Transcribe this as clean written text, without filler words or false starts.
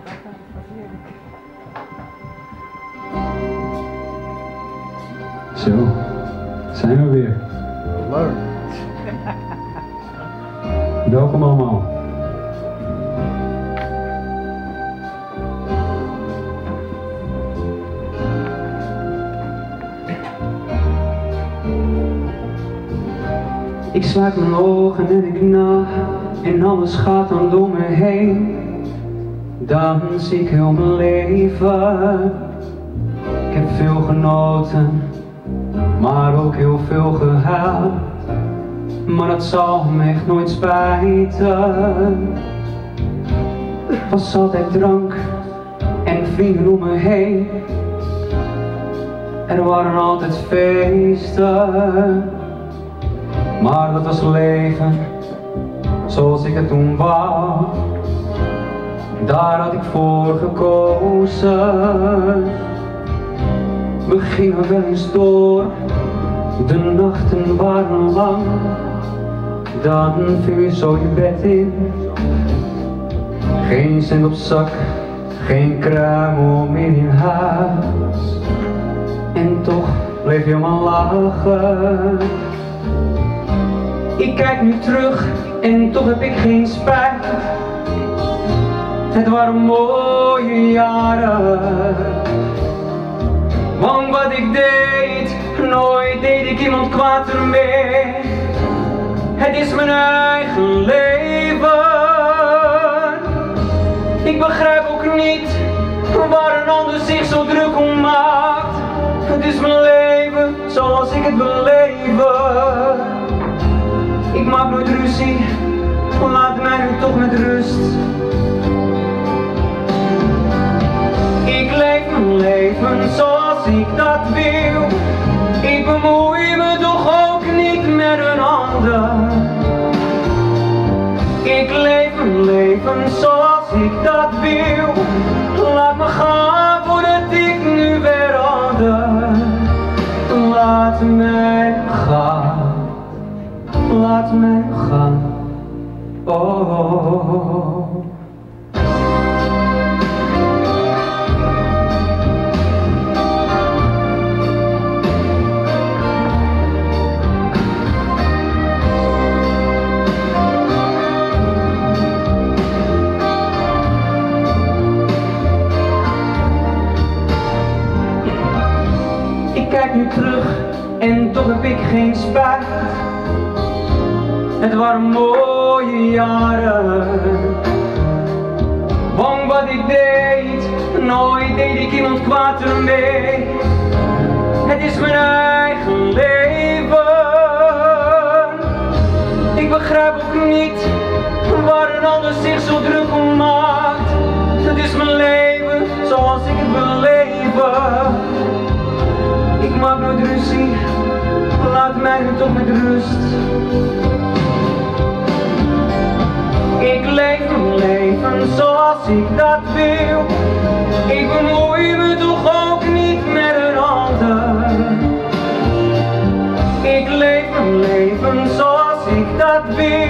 Zo, zijn we weer. Leuk. Welkom allemaal. Ik sluit mijn ogen en ik na en alles gaat dan door me heen. Dan zie ik heel mijn leven. Ik heb veel genoten, maar ook heel veel gehuild. Maar dat zal me echt nooit spijten. Het was altijd drank en vrienden om me heen. Er waren altijd feesten. Maar dat was leven zoals ik het toen wou. Daar had ik voor gekozen. We gingen wel eens door, de nachten waren lang. Dan viel je zo je bed in. Geen cent op zak, geen kruimel meer in huis. En toch bleef je maar lachen. Ik kijk nu terug en toch heb ik geen spijt. Het waren mooie jaren. Want wat ik deed, nooit deed ik iemand kwaad ermee. Het is mijn eigen leven. Ik begrijp ook niet waar een ander zich zo druk om maakt. Het is mijn leven zoals ik het wil leven. Ik maak nooit ruzie, laat mij nu toch met rust. Ik leef mijn leven zoals ik dat wil. Ik bemoei me toch ook niet met een ander. Ik leef mijn leven zoals ik dat wil. Laat me gaan voordat ik nu weer ander. Laat mij gaan. Laat mij gaan, oh. Ik kijk nu terug en toch heb ik geen spijt. Het waren mooie jaren. Want wat ik deed, nooit deed ik iemand kwaad ermee. Het is mijn eigen leven. Ik begrijp ook niet waar een ander zich zo druk om maakt. Het is mijn leven zoals ik het wil leven. Ik maak nooit ruzie, laat mij nu toch met rust. Ik leef mijn leven zoals ik dat wil. Ik bemoei me toch ook niet met een ander. Ik leef mijn leven zoals ik dat wil.